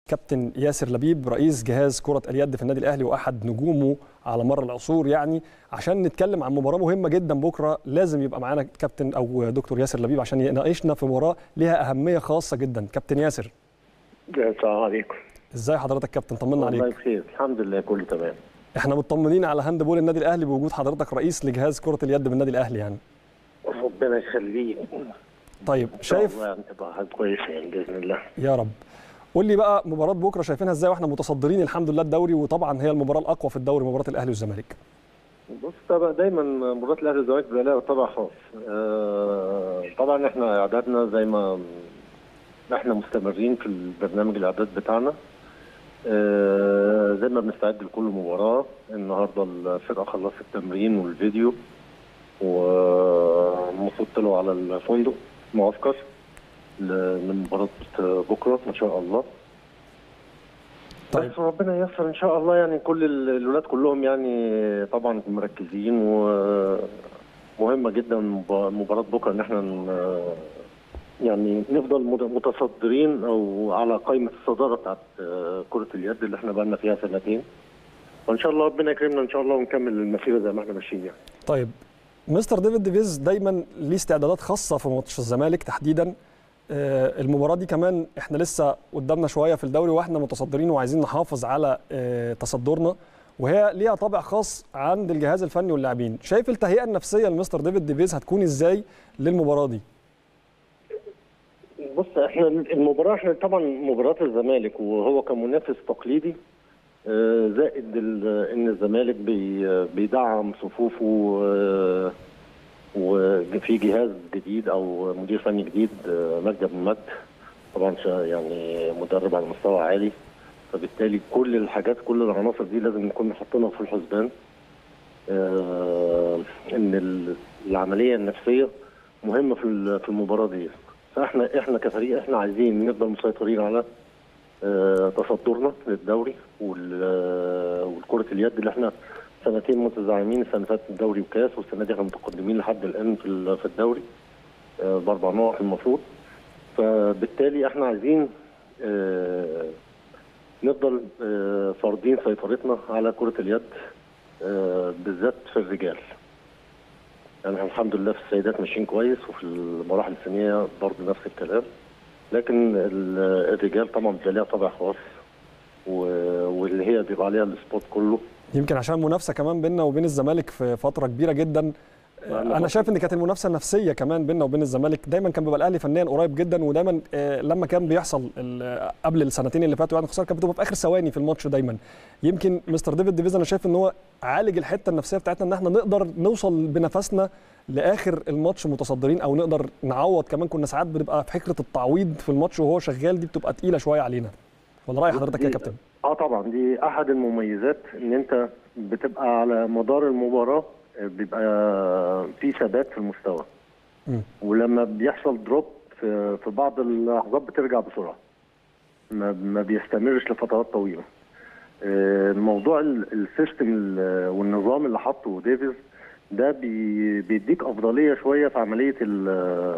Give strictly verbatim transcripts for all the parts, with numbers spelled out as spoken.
كابتن ياسر لبيب رئيس جهاز كرة اليد في النادي الأهلي وأحد نجومه على مر العصور، يعني عشان نتكلم عن مباراة مهمة جدا بكرة لازم يبقى معانا كابتن أو دكتور ياسر لبيب عشان يناقشنا في مباراة لها أهمية خاصة جدا. كابتن ياسر، السلام عليكم. ازاي حضرتك كابتن؟ طمنا عليك. والله بخير الحمد لله كله تمام. احنا مطمنين على هاند بول النادي الأهلي بوجود حضرتك رئيس لجهاز كرة اليد بالنادي الأهلي يعني. ربنا يخليك. طيب شايف والله تبقى حاجه كويسه يعني باذن الله. يا رب. قول لي بقى مباراة بكرة شايفينها ازاي واحنا متصدرين الحمد لله الدوري، وطبعا هي المباراة الأقوى في الدوري مباراة الأهلي والزمالك. بص طبعا دايما مباراه الاهلي والزمالك بيبقى لها طابع خاص. آه طبعا احنا اعدادنا زي ما احنا مستمرين في البرنامج الاعداد بتاعنا. آه زي ما بنستعد لكل مباراه. النهارده الفرقه خلصت التمرين والفيديو والمفروض طلعوا على الفندق معسكر لمباراه بكره ان شاء الله. طيب بس ربنا ييسر ان شاء الله. يعني كل الولاد كلهم يعني طبعا مركزين، ومهمه جدا مباراه بكره ان احنا يعني نفضل متصدرين او على قائمه الصداره بتاعت كره اليد اللي احنا بقى لنا فيها سنتين، وان شاء الله ربنا يكرمنا ان شاء الله ونكمل المسيره زي ما احنا ماشيين يعني. طيب مستر ديفيد ديفيز دايما ليه استعدادات خاصه في ماتش الزمالك تحديدا. المباراة دي كمان احنا لسه قدامنا شوية في الدوري واحنا متصدرين وعايزين نحافظ على تصدرنا، وهي ليها طابع خاص عند الجهاز الفني واللاعبين. شايف التهيئة النفسية لمستر ديفيد ديفيز هتكون ازاي للمباراة دي؟ بص احنا المباراة احنا طبعا مباراة الزمالك وهو كمنافس تقليدي، زائد ان الزمالك بيدعم صفوفه وفي جهاز جديد او مدير فني جديد مجدي بن مجد، طبعا يعني مدرب على مستوى عالي، فبالتالي كل الحاجات كل العناصر دي لازم نكون حاطينها في الحسبان. آه ان العمليه النفسيه مهمه في في المباراه دي. فاحنا احنا كفريق احنا عايزين نفضل مسيطرين على آه تصدرنا للدوري والكره اليد اللي احنا سنتين متزاحمين، السنه اللي فاتت الدوري وكاس، والسنه دي احنا متقدمين لحد الان في في الدوري آه باربع نقط المفروض. فبالتالي احنا عايزين آه نفضل آه فارضين سيطرتنا على كره اليد آه بالذات في الرجال. يعني احنا الحمد لله في السيدات ماشيين كويس، وفي المراحل السنيه برضه نفس الكلام، لكن الرجال طبعا بيبقى ليها طابع خاص واللي هي بيبقى عليها السبوت كله، يمكن عشان المنافسه كمان بيننا وبين الزمالك في فتره كبيره جدا. انا شايف ان كانت المنافسه النفسيه كمان بيننا وبين الزمالك دايما كان بيبقى الاهلي فنيا قريب جدا، ودايما لما كان بيحصل قبل السنتين اللي فاتوا يعني خساره كانت بتبقى في اخر ثواني في الماتش دايما. يمكن مستر ديفيد ديفيز انا شايف ان هو عالج الحته النفسيه بتاعتنا ان احنا نقدر نوصل بنفسنا لاخر الماتش متصدرين، او نقدر نعوض كمان. كنا ساعات بنبقى في فكره التعويض في الماتش وهو شغال، دي بتبقى تقيله شويه علينا. ولا راي حضرتك يا كابتن؟ اه طبعا دي احد المميزات، ان انت بتبقى على مدار المباراه بيبقى في ثبات في المستوى، م. ولما بيحصل دروب في في بعض اللحظات بترجع بسرعه، ما ما بيستمرش لفترات طويله. الموضوع السيستم والنظام اللي حطه ديفيز ده بي بيديك افضليه شويه في عمليه ال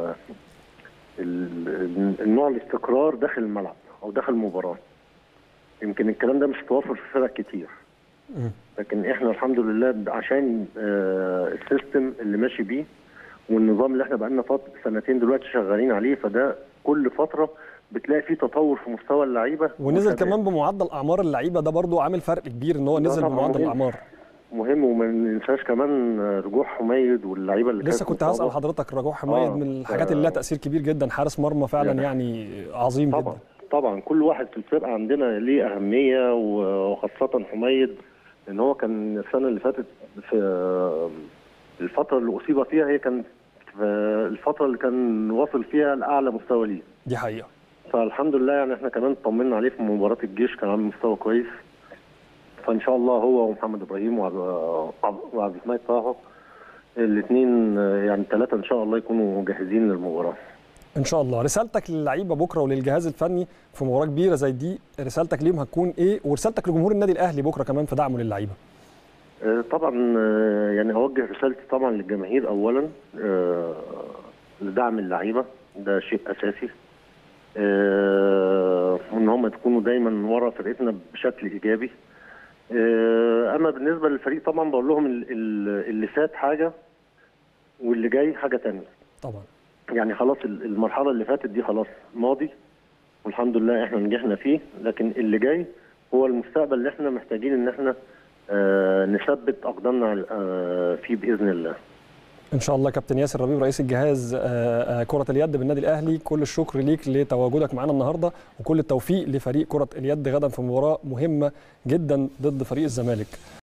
النوع الاستقرار داخل الملعب او داخل المباراه. يمكن الكلام ده مش متوفر في فرق كتير، لكن احنا الحمد لله عشان السيستم اللي ماشي بيه والنظام اللي احنا بقالنا سنتين دلوقتي شغالين عليه، فده كل فتره بتلاقي فيه تطور في مستوى اللعيبه، ونزل كمان بمعدل اعمار اللعيبه، ده برضو عامل فرق كبير ان هو نزل بمعدل الاعمار. مهم. وما ننساش كمان رجوع حميد واللعيبه اللي لسه كنت هسال حضرتك. رجوع حميد آه من الحاجات اللي لها تاثير كبير جدا، حارس مرمى فعلا يعني عظيم طبعا جدا. طبعا كل واحد في الفرقه عندنا ليه اهميه، وخاصه حميد ان هو كان السنه اللي فاتت في الفتره اللي اصيب فيها هي كانت الفتره اللي كان واصل فيها لاعلى مستوى ليه. دي حقيقه. فالحمد لله يعني احنا كمان طمنا عليه في مباراه الجيش، كان عامل مستوى كويس. فان شاء الله هو ومحمد ابراهيم وعبد الحميد طه الاثنين يعني الثلاثه ان شاء الله يكونوا جاهزين للمباراه ان شاء الله. رسالتك للعيبه بكره وللجهاز الفني في مباراه كبيره زي دي، رسالتك ليهم هتكون ايه؟ ورسالتك لجمهور النادي الاهلي بكره كمان في دعمه للعيبه. طبعا يعني اوجه رسالتي طبعا للجماهير اولا لدعم اللعيبه، ده شيء اساسي. آه، وان هم تكونوا دايما ورا فرقتنا بشكل ايجابي. آه، اما بالنسبه للفريق طبعا بقول لهم ال- ال- اللي فات حاجه واللي جاي حاجه تانية. طبعا. يعني خلاص ال- المرحله اللي فاتت دي خلاص ماضي، والحمد لله احنا نجحنا فيه، لكن اللي جاي هو المستقبل اللي احنا محتاجين ان احنا آه، نثبت اقدامنا آه، فيه باذن الله. ان شاء الله. كابتن ياسر ربيب رئيس الجهاز آه، آه، كرة اليد بالنادي الاهلي، كل الشكر ليك لتواجدك معنا النهارده، وكل التوفيق لفريق كرة اليد غدا في مباراة مهمة جدا ضد فريق الزمالك.